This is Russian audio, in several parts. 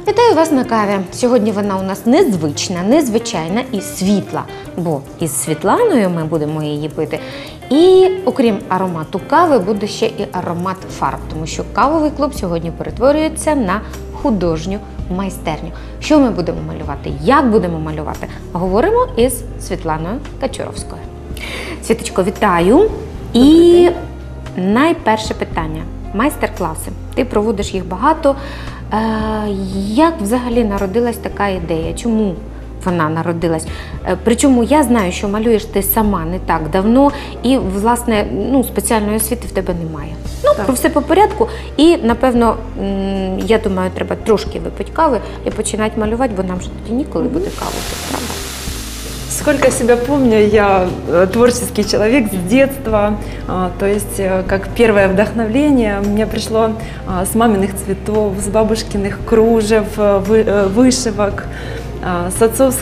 Вітаю вас на каві. Сьогодні вона у нас незвична, незвичайна і світла, бо із Світланою ми будемо її пити. І окрім аромату кави, буде ще і аромат фарб, тому що кавовий клуб сьогодні перетворюється на художню майстерню. Що ми будемо малювати, як будемо малювати, говоримо із Світланою Качуровською. Світочко, вітаю! І найперше питання. Майстер-класи. Ти проводиш їх багато. Як взагалі народилась така ідея? Чому вона народилась? Причому я знаю, що малюєш ти сама не так давно і, власне, спеціальної освіти в тебе немає. Про все по порядку. І, напевно, я думаю, треба трошки випити кави і починати малювати, бо нам же тоді ніколи буде каву, правда? Сколько себя помню, я творческий человек с детства, то есть как первое вдохновление мне пришло с маминых цветов, с бабушкиных кружев, вышивок, с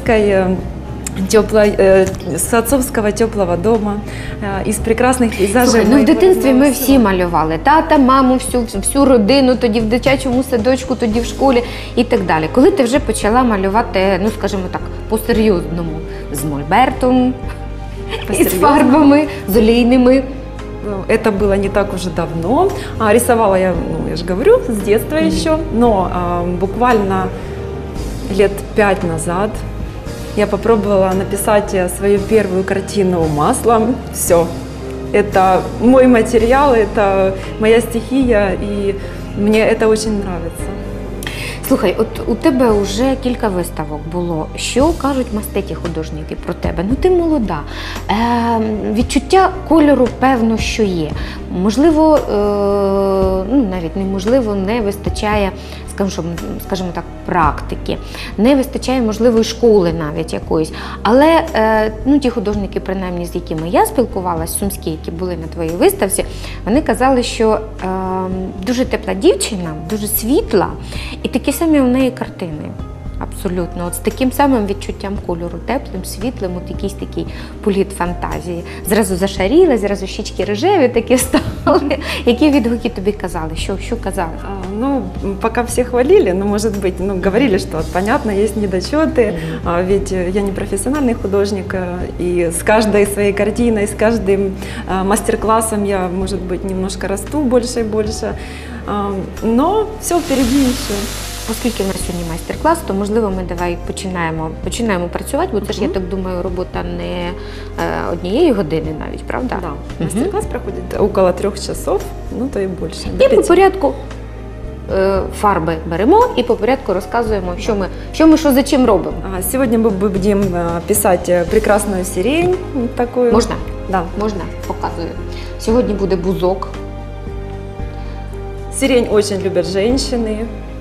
отцовского теплого дома, из прекрасных пейзажей. Слухай, в дитинстві ми всі малювали. Тата, маму, всю родину, тоді в дитячому садочку, тоді в школі і так далі. Коли ти вже почала малювати, скажімо так, по-серйозному, з мольбертом, з фарбами, з олійними? Это было не так уже давно. Рисовала я, я же говорю, с детства еще, но буквально лет 5 назад я попробовала написать свою первую картину маслом. Все. Это мой материал, это моя стихия, и мне это очень нравится. Слухай, от у тебе вже кілька виставок було. Що кажуть маститі художники про тебе? Ти молода. Відчуття кольору, певно, що є. Можливо, навіть неможливо, не вистачає, скажімо так, практики. Не вистачає, можливо, і школи навіть якоїсь. Але ті художники, принаймні, з якими я спілкувалася, сумські, які були на твоїй виставці, вони казали, що дуже тепла дівчина, дуже світла, і такі самі у неї картини. Абсолютно. З таким самим відчуттям кольору, теплим, світлим, якийсь такий політ фантазії. Зразу зашаріли, зразу щічки рожеві такі стали. Які відгуки тобі казали? Що казали? Пока все хвалили, может быть, говорили, что понятно, есть недочеты, ведь я не профессиональный художник, и с каждой своей картиной, с каждым мастер-классом я, может быть, немножко расту больше и больше, но все впереди еще. Оскільки у нас сьогодні майстер-клас, то, можливо, ми давай починаємо працювати, бо це ж, я так думаю, робота не однієї години навіть, правда? Да. Мастер-клас проходить около 3 часов, то і більше. І по порядку фарби беремо і по порядку розказуємо, що за чим робимо. Сьогодні ми будемо писати прекрасну сирень. Такую. Можна? Да. Можна, показую. Сьогодні буде бузок. Сирень очень любят женщины.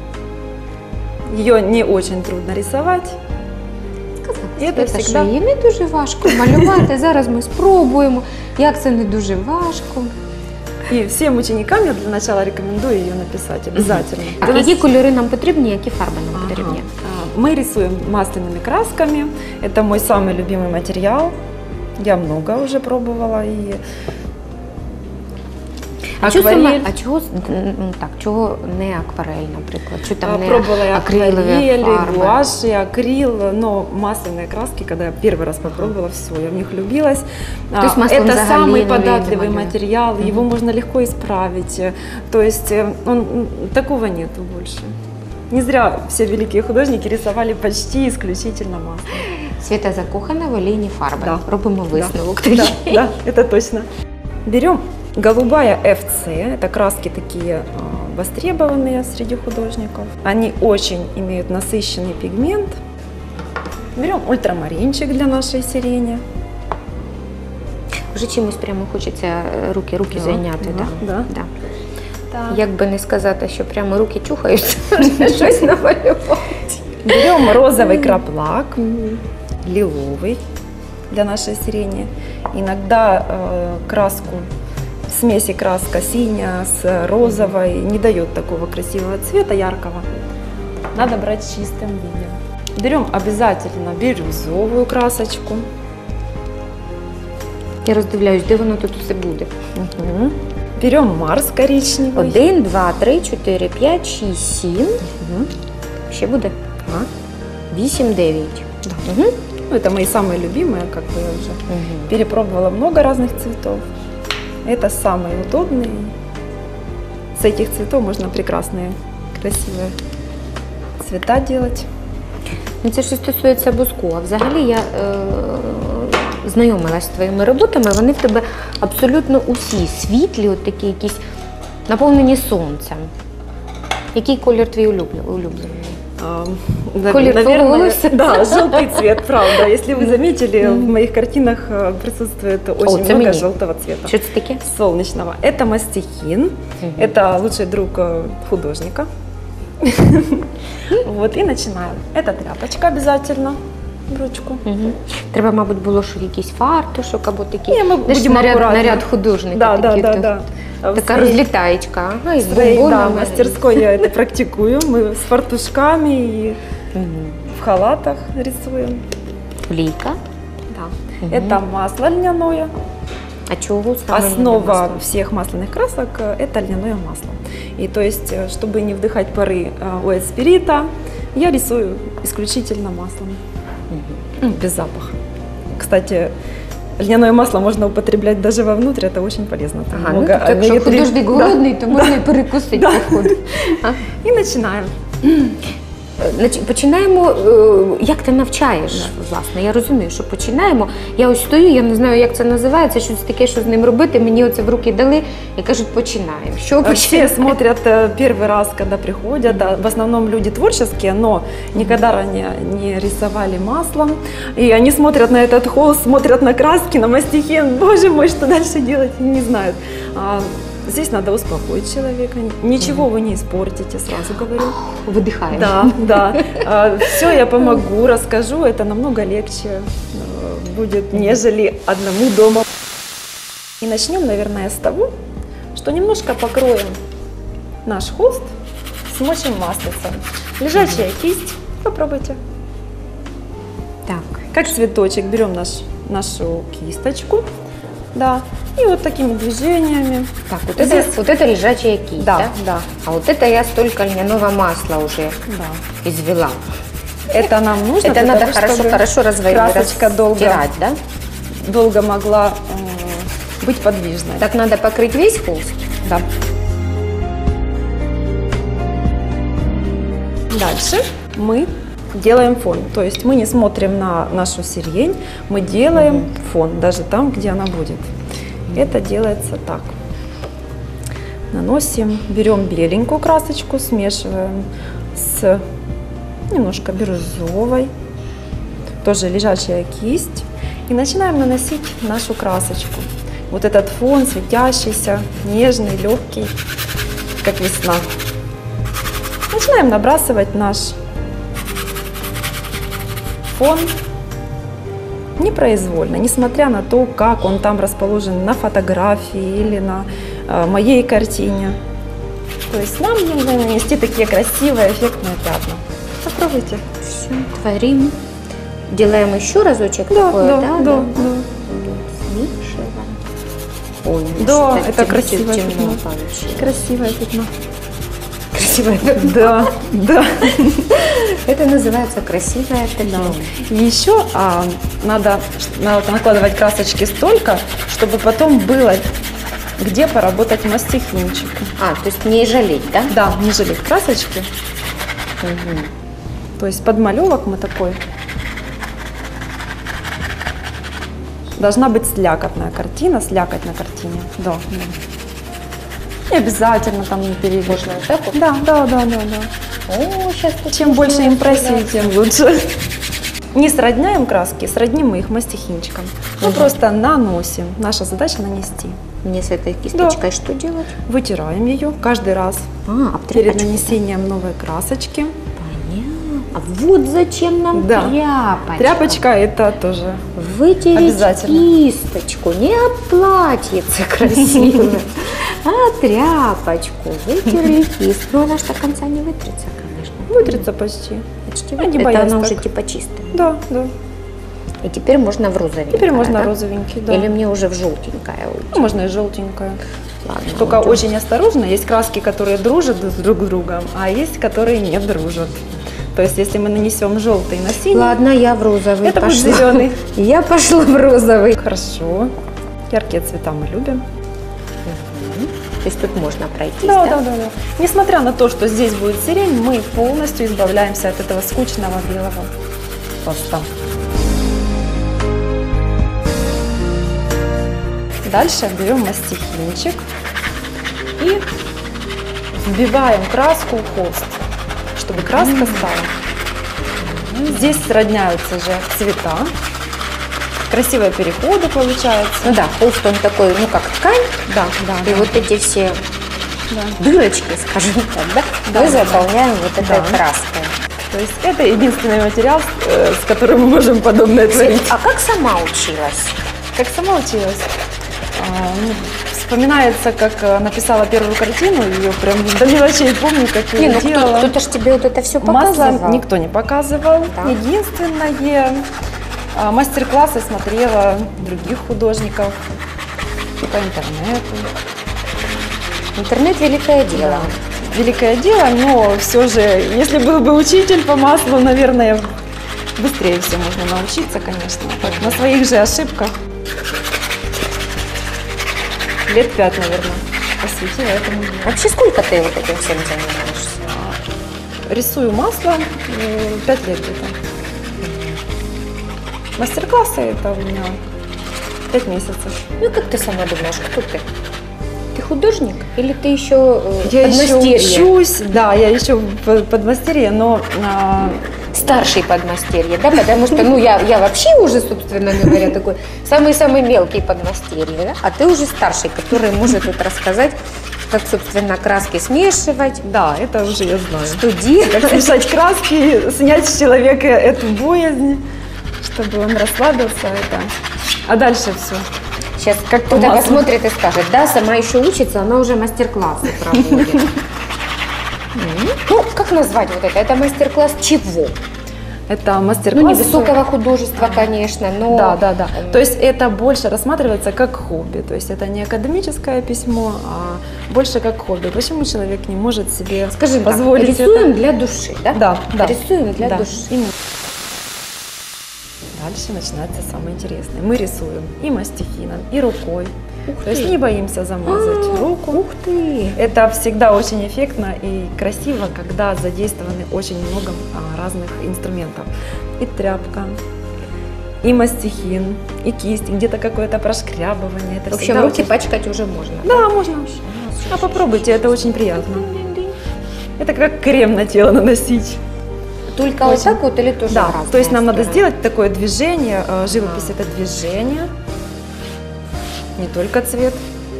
Ее не очень трудно рисовать. Сказати, що її не дуже важко малювати. Зараз ми спробуємо, як це не дуже важко. І всім ученикам я для начала рекомендую її написати, обов'язково. А які кольори нам потрібні, які фарби нам потрібні? Мы рисуем масляными красками. Это мой самый любимый материал. Я много уже пробовала. И чого не акварель, наприклад? Чого там не пробовала акрилові фарби? гуашь, акрил, но масляные краски, когда я первый раз попробовала, все, я в них влюбилась. Это самый податливый материал, его можно легко исправить. То есть такого нету больше. Не зря все великие художники рисовали почти исключительно маслом. Світа закохана в олійні фарби. Да. Робимо висновок. Да, это точно. Берем голубая FC, это краски такие востребованные среди художников. Они очень имеют насыщенный пигмент. Берем ультрамаринчик для нашей сирени. Вже чимось прямо хочеться руки зайняти. Да. Як би не сказати, що прямо руки чухаються, щось намалювати. Берем розовый краплак, лиловый для нашей сирени. Иногда краску, смеси краска синяя с розовой не дает такого красивого цвета, яркого. Надо брать в чистом виде. Берем обязательно бирюзовую красочку. Я роздивляюсь, де воно тут все буде. Берем Марс коричневый. 1, 2, 3, 4, 5, 6, 7. Ще буде? 8-9. Да. Угу. Ну, это мои самые любимые, как бы я уже перепробовала много разных цветов. Это самый удобный. С этих цветов можно прекрасные, красивые цвета делать. Ну, це що стосується буску. А взагалі я знайомилась з твоїми роботами, вони в тебе абсолютно усі світлі, от такі якісь наповнені сонцем. Який колір твій улюблений? Колір твого волосся? Да, желтый цвет, правда. Если вы заметили, в моих картинах присутствует очень много желтого цвета. Что это таки? Солнечного. Это мастихин, это лучший друг художника. Вот, и начинаем. Это тряпочка обязательно, в ручку. Треба, мабуть, було що якийсь фартушок або такий. Ні, ми будемо наряд художника. Да. Така розлітаєчка. Ага, і з своей бомбонами. мастерской я это практикую. Мы с фартушками и в халатах рисуем. Олійка. Да. Это масло льняное. А чего саме Основа масло? всех масляных красок – это льняное масло. И то есть, чтобы не вдыхать пары от спирита, я рисую исключительно маслом, без запаха. Кстати, льняное масло можно употреблять даже вовнутрь, это очень полезно. Там Ага, много ну, так що омега-3. художник голодний, то можна і перекусити походу. И начинаем. Починаємо, як ти навчаєш, власне. Я розумію, що починаємо. Я ось стою, я не знаю, як це називається, щось таке, що з ним робити. Мені оце в руки дали і кажуть, починаємо. Що Все починаємо? смотрят первый раз, когда приходят. Да, в основном люди творческие, но никогда ранее не рисовали маслом. И они смотрят на этот холст, смотрят на краски, на мастихин. Боже мой, что дальше делать, и не знают. Здесь надо успокоить человека. Ничего вы не испортите, сразу говорю. Видихаємо. Да. Все я помогу, расскажу. Это намного легче будет, нежели одному дома. И начнем, наверное, с того, что немножко покроем наш холст, смочим маслицем. Лежачая кисть, попробуйте. Так. Как цветочек, берем нашу кисточку, да, и вот такими движениями. Так, вот это лежачая кисть, да? Да. А вот это я столько льняного масла уже извела. Это нам нужно, Это надо хорошо красочка долго стирать, да? долго могла быть подвижной. Так надо покрыть весь холст? Да. Дальше мы делаем фон. То есть мы не смотрим на нашу сирень, мы делаем фон, даже там, где она будет. Это делается так. Наносим, берем беленькую красочку, смешиваем с немножко бирюзовой, тоже лежачая кисть, и начинаем наносить нашу красочку. Вот этот фон светящийся, нежный, легкий, как весна. Начинаем набрасывать наш фон непроизвольно, несмотря на то, как он там расположен на фотографии или на моей картине. То есть нам нужно нанести такие красивые, эффектные пятна. Попробуйте. Все, творим. Делаем еще разочек Да. Смешиваем. Ой, Да, что-то это красивое темно пятно. получилось. Красивое пятно. Красивое пятно. Да. Это называется красивое пятно. Еще надо накладывать красочки столько, чтобы потом было где поработать мастихинчиком. То есть не жалеть, да? Да, не жалеть красочки. То есть подмалевок мы такой. Должна быть слякотная картина, слякоть на картине. Да. Не обязательно там не перевешивать. Можно вот так вот? Да. О, сейчас Чем больше импрессий, тем лучше. Не сродняем краски, сродним мы их мастихинчиком. Мы просто наносим. Наша задача нанести. Мне с этой кисточкой что делать? Вытираем ее каждый раз Об перед тряпочку. нанесением новой красочки. Понятно. А вот зачем нам Да. тряпочка. Тряпочка это тоже Вытереть обязательно. кисточку, не платьице красивое, а тряпочку. Вытерли кисть. Ну, она же до конца не вытрется, конечно. вытрется почти. Почти не вытрется. Это боясь она так. уже типа чистая. Да. И теперь можно в розовенькое. Теперь можно да? розовенький, да. Или мне уже в желтенькое уйти? Ну, можно и желтенькое. Ладно, Только уйдем. очень осторожно. Есть краски, которые дружат друг с другом, а есть, которые не дружат. То есть, если мы нанесем желтый на синий, Ладно, я в розовый это будет пошла. зеленый. Я пошла в розовый. Хорошо. Яркие цвета мы любим. То есть тут можно пройтись, Да, да, да, да. Несмотря на то, что здесь будет сирень, мы полностью избавляемся от этого скучного белого пласта. Дальше берем мастихинчик и вбиваем краску в холст, чтобы краска стала. Здесь сродняются же цвета. Красивые переходы получаются. Ну да, холст он такой, ну как ткань, Да, да. и да. вот эти все Да. дырочки, скажем так, да, Да, мы да, заполняем вот этой Да. краской. То есть это единственный материал, с которым мы можем подобное творить. А как сама училась? Как сама училась? Вспоминается, как написала первую картину, ее прям до мелочей помню, как Не, ее ну делала. кто-то ж тебе вот это все Масло показывал. никто не показывал. Да. Единственное, мастер-классы смотрела других художников по интернету. Интернет великое дело. Великое дело, но все же, если был бы учитель по маслу, наверное, быстрее все можно научиться, конечно. Так, на своих же ошибках. Лет 5, наверное, посвятила этому делу. Вообще сколько ты вот этим всем занимаешься? Рисую масло 5 лет где-то. Мастер-классы это у меня 5 месяцев. Ну как ты сама думаешь, кто ты? Ты художник или ты еще Я еще подмастерье? учусь, да, я еще подмастерье, но Старший подмастерье, да, потому что, ну, я вообще уже, собственно говоря, такой самый-самый мелкий подмастерье, да? А ты уже старший, который может вот рассказать, как, собственно, краски смешивать, да, это уже я знаю. что делать. Как смешать краски, снять с человека эту боязнь, чтобы он расслабился. Это. А дальше все. Сейчас Как кто-то по маслу. посмотрит и скажет, да, сама еще учится, она уже мастер-классы проводит. Ну, как назвать вот это? Это мастер-класс чего? Это Ну, мастер-класс. не высокого художества, конечно, но... Да, да, да. То есть это больше рассматривается как хобби. То есть это не академическое письмо, а больше как хобби. Почему человек не может себе Скажем так, позволить рисуем это? для души, да? Да, да. Рисуем для Да. души. Именно. Дальше начинается самое интересное. Мы рисуем и мастихином, и рукой. То есть не боимся замазать руку. Ух ты! Это всегда очень эффектно и красиво, когда задействованы очень много разных инструментов. И тряпка, и мастихин, и кисть, и где-то какое-то прошкрябывание. Это В общем, всегда руки очень- пачкать уже можно. Да, можно. А попробуйте, это очень приятно. Это как крем на тело наносить. Только вот так вот или тоже в Да, разные то есть нам надо стороны? сделать такое движение. Живопись это движение, не только цвет.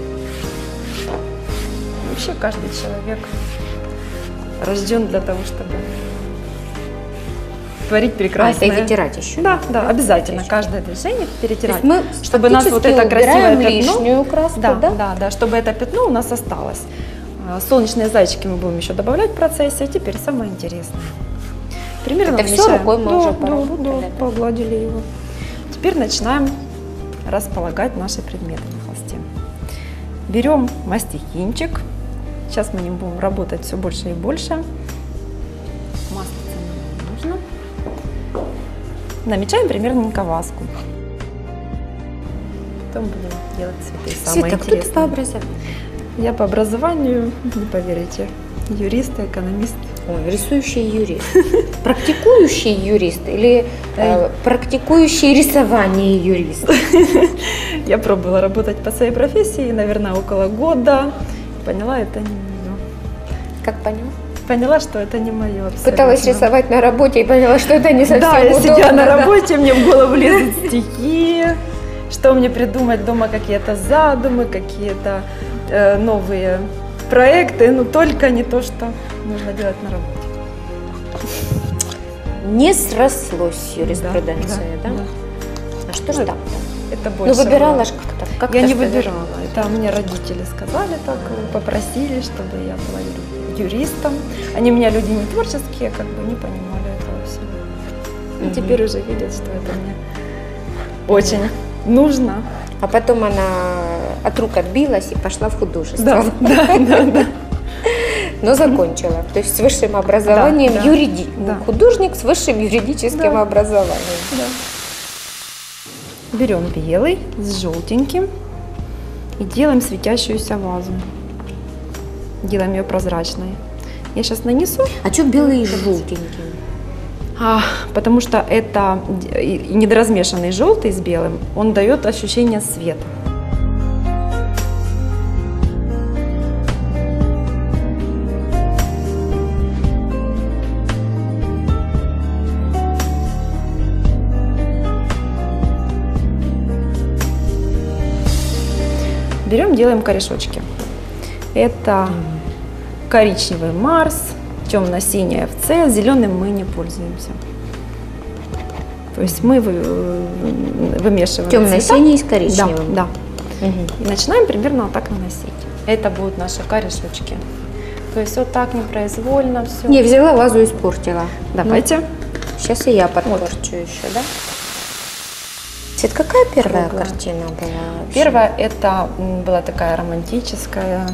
Вообще каждый человек рожден для того, чтобы творить А, прекрасное. это и вытирать еще? Да, да, обязательно каждое движение То перетирать. есть мы чтобы нас вот это фактически красивое убираем пятно, лишнюю краску, да, да? да, да, чтобы это пятно у нас осталось. Солнечные зайчики мы будем еще добавлять в процессе. А теперь самое интересное. Примерно Это всё вмещаем. рукой мы Да, уже да, поработали, да, да? погладили его. Теперь начинаем располагать наши предметы на холсте. Берем мастихинчик. Сейчас мы ним будем работать все больше и больше. Маслица нам не нужно. Намечаем примерненько вазку. Потом будем делать цветы. Самое Света, кто ты по интересное. образованию? Я по образованию, не поверите, юрист и экономист. Ой, рисующий юрист. Практикующий юрист или практикующий рисование юрист? Я пробовала работать по своей профессии, наверное, около года. Поняла, это не мое. Как поняла? Поняла, что это не мое. Пыталась рисовать на работе и поняла, что это не совсем Да, я удобно. сидя на да. работе, мне в голову лезут стихи, что мне придумать дома, какие-то задумы, какие-то новые проекты, но только не то, что нужно делать на работе. Не срослось юриспруденция, да? Да. А что ж так? Это Ну, больше выбирала было. ж как-то. Как Я это не сказать? выбирала. Это мне родители сказали так, попросили, чтобы я была юристом. Они меня люди не творческие, как бы не понимали этого всего. И Мгм. теперь уже видят, что это мне очень нужно. А потом она от рук отбилась и пошла в художество. Да, да, да, да. но закончила. То есть с высшим образованием Да, да. художник с высшим юридическим Да. образованием. Да. Берем белый с желтеньким и делаем светящуюся вазу. Делаем ее прозрачной. Я сейчас нанесу, А что белый и желтенький? потому что это и недоразмешанный желтый с белым, он дает ощущение света. Берем, делаем корешочки. Это коричневый Марс, темно-синий ФЦ, зеленым мы не пользуемся. То есть мы вымешиваем Темно-синий с цвета. коричневым. Да, да. Мгм. И начинаем примерно вот так наносить. Это будут наши корешочки. То есть вот так непроизвольно все. Не, взяла вазу и испортила. Давайте. Сейчас и я подпорчу еще, да? Свет, какая первая Круглая. картина была? вообще? Первая это была такая романтическая,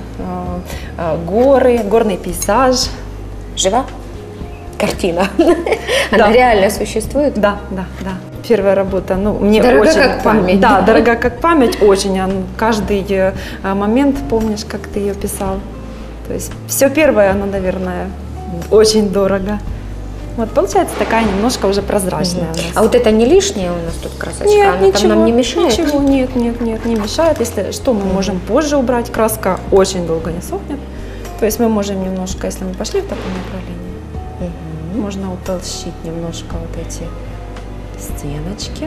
горы, горный пейзаж. Жива? Картина. Да. Она реально существует? Да, да, да. Первая работа, ну, мне Дорога очень... как память. Да, дорога как память, очень. Каждый момент помнишь, как ты ее писал. То есть все первое, оно, наверное, очень дорого. Вот получается такая немножко уже прозрачная у нас. А вот это не лишнее у нас тут красочка? Нет, Она ничего, там нам не мешает? Ничего, нет, не мешает. Если что, мы можем позже убрать. Краска очень долго не сохнет. То есть мы можем немножко, если мы пошли в таком направлении, можно утолщить немножко вот эти стеночки.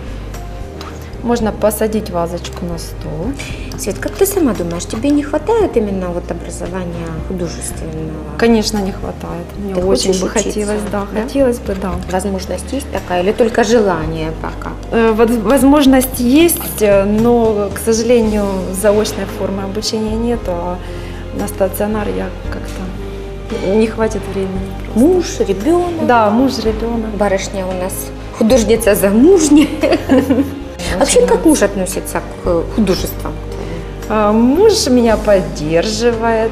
Можно посадить вазочку на стол. Свет, как ты сама думаешь, тебе не хватает именно вот образования художественного? Конечно, не хватает. Мне Ты очень хочешь бы учиться, хотелось, да, да? хотелось бы, да. Возможность есть такая или только желание пока? Возможность есть, но, к сожалению, заочной формы обучения нет, а на стационар я как-то не хватит времени. просто. Муж, ребенок? Да, муж, ребенок. Барышня у нас художница замужняя. Вообще, как муж относится к художествам? Муж меня поддерживает.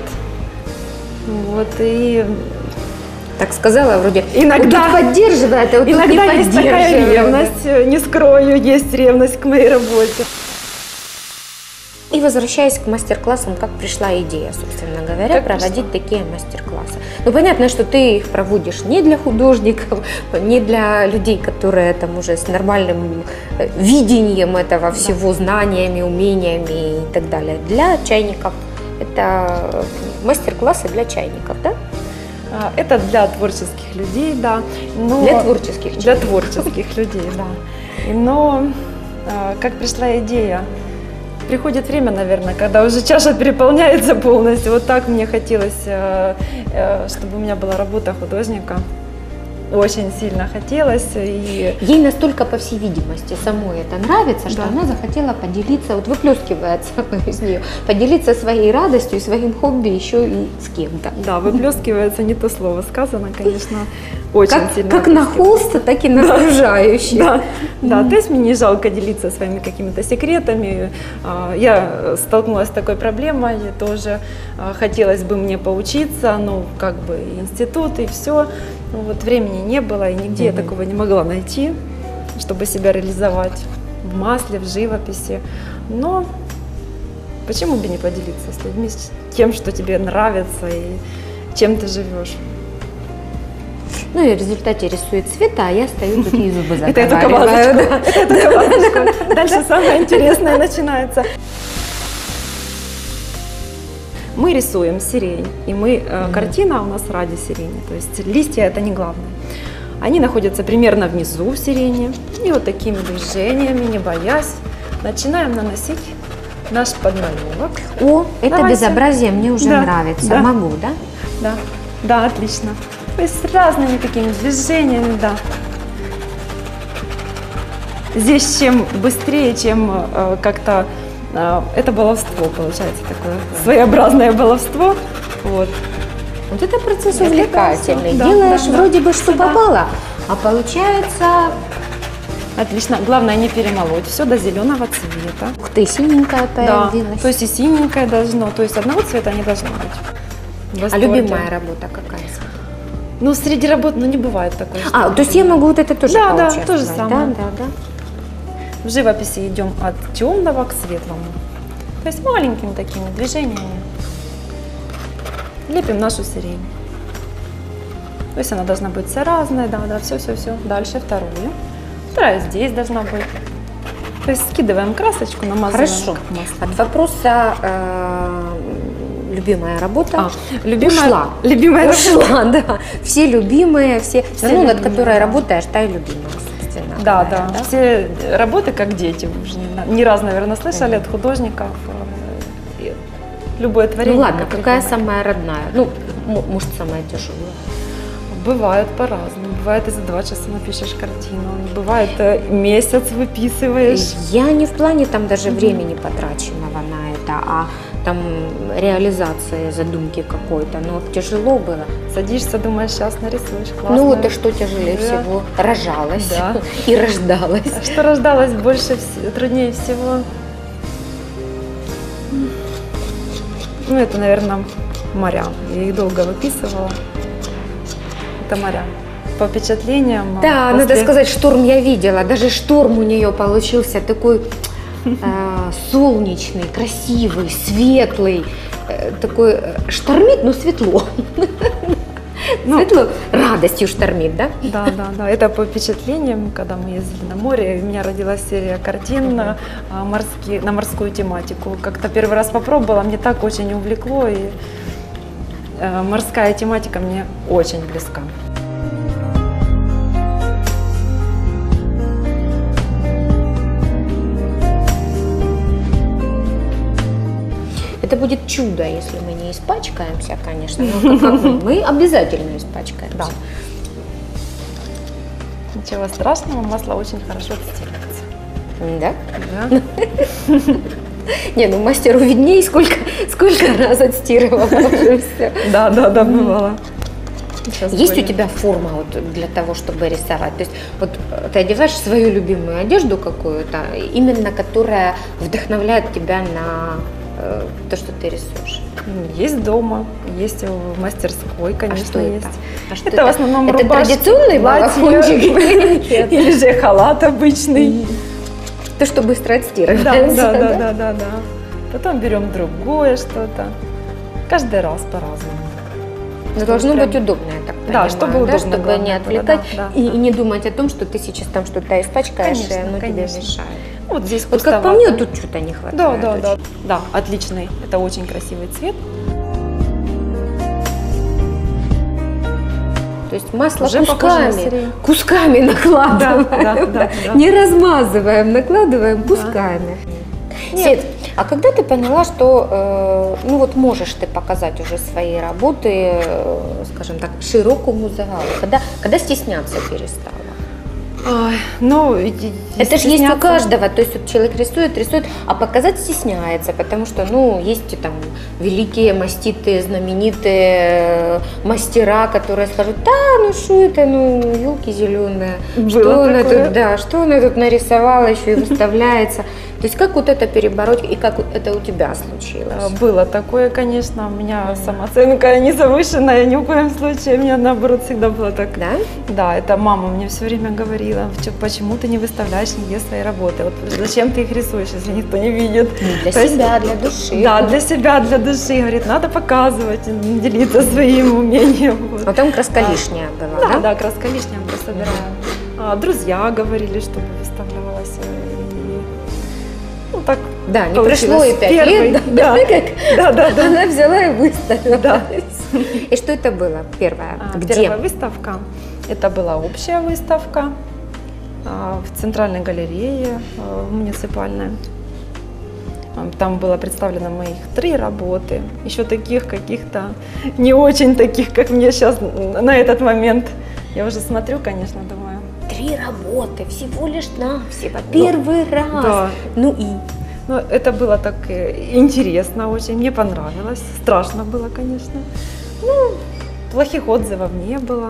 Вот, и Так сказала, вроде Иногда- вот тут поддерживает, а вот тут иногда не есть такая поддерживает. ревность, не скрою, есть ревность к моей работе. И возвращаясь к мастер-классам, как пришла идея, собственно говоря, Как проводить такие мастер-классы? Ну, понятно, что ты их проводишь не для художников, не для людей, которые там уже с нормальным видением этого всего, знаниями, умениями и так далее. Для чайников. Это мастер-классы для чайников, да? Это для творческих людей, да. Но Для творческих Для чайников. творческих людей, да. Но как пришла идея? Приходит время, наверное, когда уже чаша переполняется полностью. Вот так мне хотелось, чтобы у меня была работа художника. Очень сильно хотелось. И Ей настолько, по всей видимости, самой это нравится, что Да. она захотела поделиться, вот выплескивается из нее, поделиться своей радостью и своим хобби еще и с кем-то. да, выплескивается не то слово сказано, конечно, очень сильно. Как на холст, так и на окружающих. Да, да, то есть мне не жалко делиться своими какими-то секретами. Я столкнулась с такой проблемой, тоже хотелось бы мне поучиться, ну, как бы и институт, и все. Ну, вот времени не было, и нигде я такого не могла найти, чтобы себя реализовать в масле, в живописи. Но почему бы не поделиться с людьми тем, что тебе нравится и чем ты живешь? Ну и в результате рисует цвета, а я стою тут и зубы Это я только заговариваю. вазочку. Это я только вазочку. Дальше самое интересное начинается. Мы рисуем сирень, и картина у нас ради сирени, то есть листья это не главное. Они находятся примерно внизу в сирени, и вот такими движениями, не боясь, начинаем наносить наш подмалевок. О, это Давайте. безобразие мне уже Да, нравится. да. Могу, да? Да, да, отлично. То есть с разными такими движениями, да. Здесь чем быстрее, чем как-то это баловство получается такое, своеобразное баловство. Вот. Вот это процесс Это увлекательный. да, Делаешь да, да. вроде бы, что Да. попало, а получается... Отлично. Главное не перемолоть все до зеленого цвета. Ух ты, синенькая Да. появилась. То есть и синенькое должно, то есть одного цвета не должно быть. в А восторге. любимая работа какая? Ну, среди работ, ну, не бывает такой. А, то есть я могу вот это тоже Да, да, поучаствовать? то же самое. Да. В живописи идем от темного к светлому. То есть маленькими такими движениями лепим нашу сирень. То есть она должна быть вся разная, да, все. Дальше вторую. Вторая здесь должна быть. То есть скидываем красочку, намазываем. Хорошо. как маслом. От вопроса любимая работа Любимая ушла, да. Все любимые, все ну, над любимые, которой да. работаешь, та и любимая, собственно. Да, говоря, да, все работы как дети. Вы уже не раз, наверное, слышали от художников. И любое творение. Ну ладно, как какая любимое. самая родная? Ну, может, самая тяжелая. Бывает по-разному. Бывает, и за 2 часа напишешь картину. Бывает, месяц выписываешь. Я не в плане там даже времени потраченного на это, а там реализации задумки какой-то. Но тяжело было. Садишься, думаешь, сейчас нарисуешь. Классно. Ну вот и что тяжелее Да. всего? Рожалась Да. и рождалась. А что рождалось больше, труднее всего? Ну, это, наверное, моря. Я их долго выписывала. Это моря. По впечатлениям. Да, после- надо сказать, шторм я видела. Даже шторм у нее получился такой солнечный, красивый, светлый. Такой штормит, но светло. Ну, Светло радостью штормит, да? Да. Это по впечатлениям, когда мы ездили на море, у меня родилась серия картин на морскую тематику. Как-то первый раз попробовала, мне так очень увлекло, и морская тематика мне очень близка. Это будет чудо, если мы не испачкаемся, конечно. Но как мы обязательно испачкаемся. Да. Ничего страшного, масло очень хорошо отстирывается. Да? Да. Не, ну мастеру видней, сколько раз отстирывала уже все. Да, бывало. Сейчас Есть у более. тебя форма вот для того, чтобы рисовать? То есть вот ты одеваешь свою любимую одежду какую-то, именно которая вдохновляет тебя на то, что ты рисуешь? Есть дома, есть в мастерской, конечно, что есть. это? А что Это в основном это рубашки, традиционный платья, балахончик? или же халат обычный. То, что быстро отстирывается. Да. Потом берем другое что-то. Каждый раз по-разному. Но должно прям- быть удобно, я так Да, понимаю, чтобы удобно чтобы главное не было, отвлекать да, и да. не думать о том, что ты сейчас там что-то испачкаешь, и Конечно, оно тебе конечно. мешает. Вот здесь Вот как по пустовато. мне, тут что-то не хватает. Да, очень. да, отличный. Это очень красивый цвет. То есть масло Уже похоже на кусками, сирень. кусками накладываем, Да. не размазываем, накладываем кусками. Свет, а когда ты поняла, что ну вот можешь ты показать уже свои работы, скажем так, широкому загалу? Когда стесняться перестала? Ой, ну, Это же есть у каждого, то есть вот человек рисует, а показать стесняется, потому что, ну, есть там великие маститые, знаменитые мастера, которые скажут, да, ну что это, ну, елки зеленые, что она тут нарисовала, еще и выставляется. То есть как вот это перебороть, и как вот это у тебя случилось? Было такое, конечно, у меня самооценка не завышенная, ни в коем случае, у меня наоборот всегда было так. Да? Да, это мама мне все время говорила, почему ты не выставляешь нигде свои работы, вот зачем ты их рисуешь, если никто не видит. Для То есть, себя, для души. Да, для себя, для души, говорит, надо показывать, делиться своим умением. Вот. А там краска лишняя была, да? Да, краска лишняя мы собираем. Друзья говорили, чтобы выставлялась. Ну, так Да, не получилось. прошло и 5 Первый, лет, да. она взяла и выставила. Да. И что это было первое? Где? Первая выставка, это была общая выставка в Центральной галерее муниципальной. Там было представлено моих 3 работы, еще таких каких-то, не очень таких, как мне сейчас на этот момент. Я уже смотрю, конечно, думаю. 3 работы, всего лишь навсего, первый раз. Да. Ну и? Ну, это было так интересно очень, мне понравилось, страшно было, конечно. Ну, плохих отзывов не было.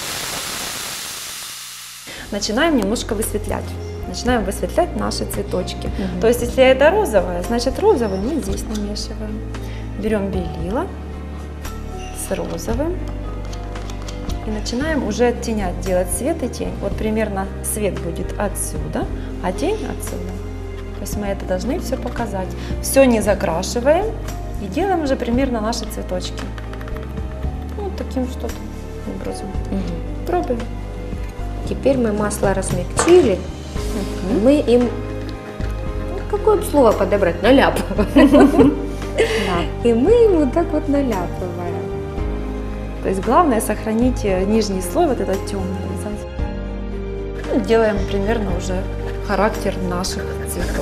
Начинаем немножко высветлять. Начинаем высветлять наши цветочки. То есть, если это розовое, значит розовый мы здесь намешиваем. Берем белила, с розовым. И начинаем уже оттенять, делать свет и тень. Вот примерно свет будет отсюда, а тень отсюда. То есть мы это должны все показать. Все не закрашиваем и делаем уже примерно наши цветочки. Ну, вот таким что-то образом. Пробуем. Теперь мы масло размягчили, мы им, ну, какое бы слово подобрать, наляпываем. Да. И мы им вот так вот наляпываем. То есть главное сохранить нижний слой, вот этот темный. Ну, делаем примерно уже характер наших цветов.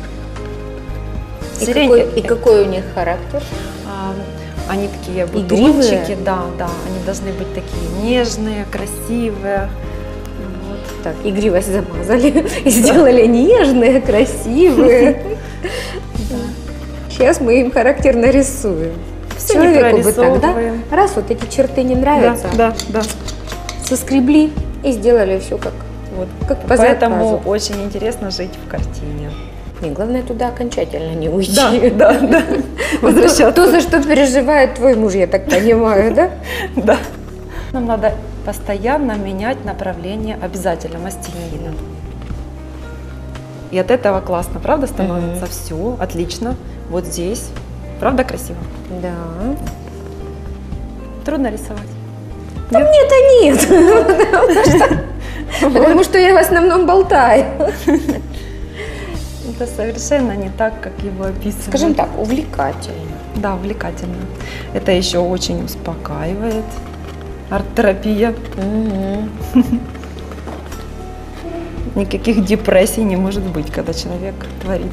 И какой у них характер? Они такие Игривые? бутончики, да, они должны быть такие нежные, красивые. Вот. Так, игривость замазали и сделали нежные, красивые. Сейчас мы им характер нарисуем. Все Человеку бы так, да? прорисовываем. Раз вот эти черты не нравятся, Да. соскребли и сделали все как, Вот. как по Поэтому заказу. очень интересно жить в картине. Не, главное туда окончательно не уйти. Да. Возвращаться. То, за что переживает твой муж, я так понимаю, да? Да. Нам надо постоянно менять направление обязательно мастихина. И от этого классно, правда, становится? Все, отлично. Вот здесь. Правда красиво? Да. Трудно рисовать. Да мне-то нет. Потому что я в основном болтаю. Это совершенно не так, как его описывают. Скажем так, увлекательно. Да, увлекательно. Это еще очень успокаивает. Арт-терапия. Никаких депрессий не может быть, когда человек творит.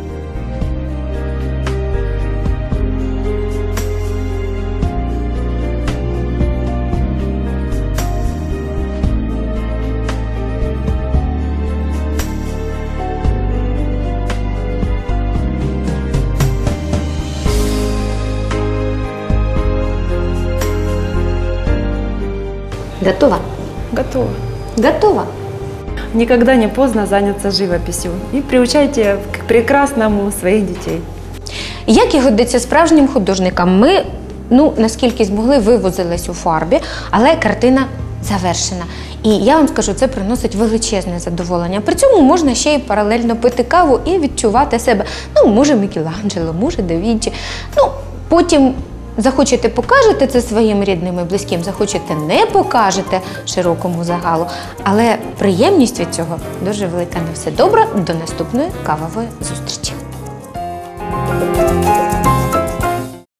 Готово? Готово. Готово. Никогда не поздно заняться живописью. И приучайте к прекрасному своих дітей. Як і годиться справжнім художникам, ми, наскільки змогли, вивозились у фарбі, але картина завершена. І я вам скажу, це приносить величезне задоволення. При цьому можна ще й паралельно пити каву і відчувати себе, може Мікеланджело, може Да Вінчі. Потім захочете, покажете це своїм рідним і близьким, захочете, не покажете широкому загалу. Але приємність від цього дуже велика. На все добре, до наступної кавової зустрічі.